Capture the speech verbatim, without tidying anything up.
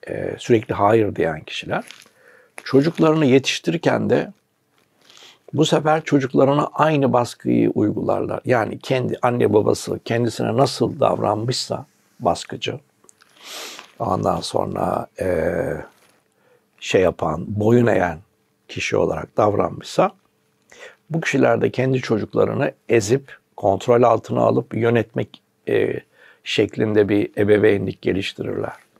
e, sürekli hayır diyen kişiler çocuklarını yetiştirirken de bu sefer çocuklarına aynı baskıyı uygularlar. Yani kendi anne babası kendisine nasıl davranmışsa baskıcı, ondan sonra e, şey yapan, boyun eğen kişi olarak davranmışsa bu kişiler de kendi çocuklarını ezip, kontrol altına alıp yönetmek e, şeklinde bir ebeveynlik geliştirirler.